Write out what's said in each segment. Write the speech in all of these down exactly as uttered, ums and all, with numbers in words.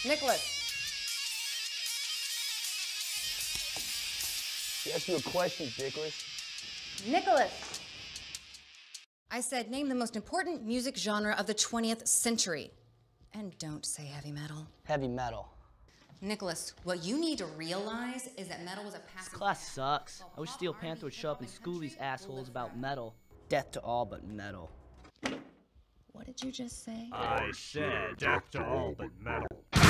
Nicholas. He asked you a question, dickless. Nicholas. I said, name the most important music genre of the twentieth century. And don't say heavy metal. Heavy metal. Nicholas, what you need to realize is that metal was a passive... This class sucks. I wish Steel Panther would show up and school these assholes about metal. Death to all but metal. What did you just say? I said death to all but metal.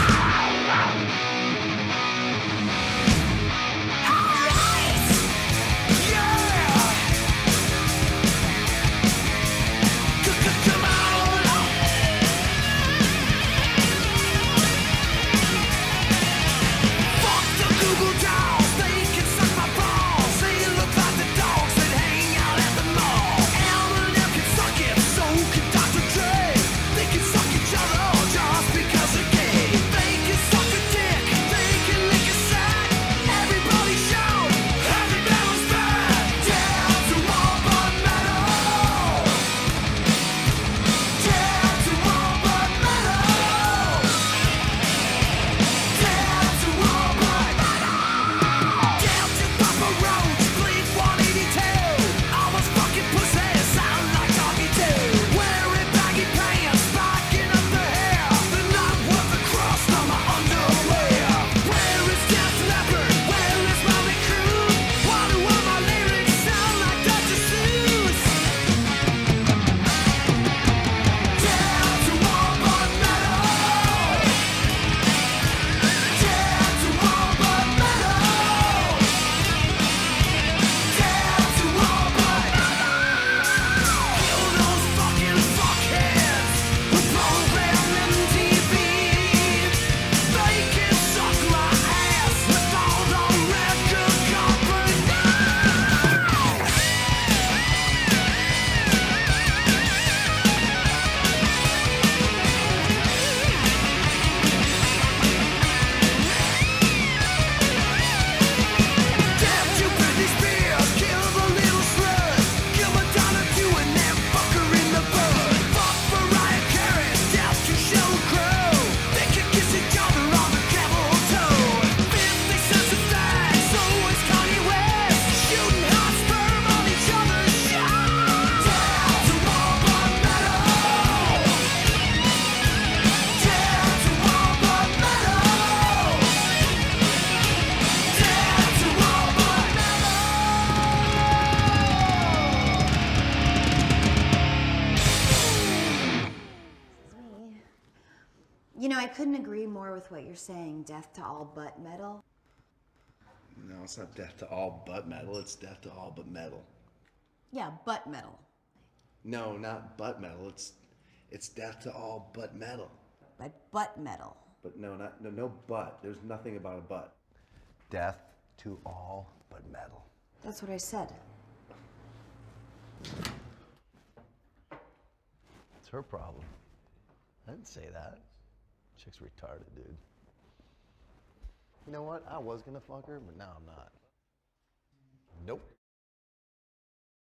You know, I couldn't agree more with what you're saying, death to all but metal. No, it's not death to all but metal, it's death to all but metal. Yeah, but metal. No, not but metal, it's it's death to all but metal. But but metal. But no, not no no but. There's nothing about a but. Death to all but metal. That's what I said. It's her problem. I didn't say that. Chick's retarded, dude. You know what? I was gonna fuck her, but now I'm not. Nope.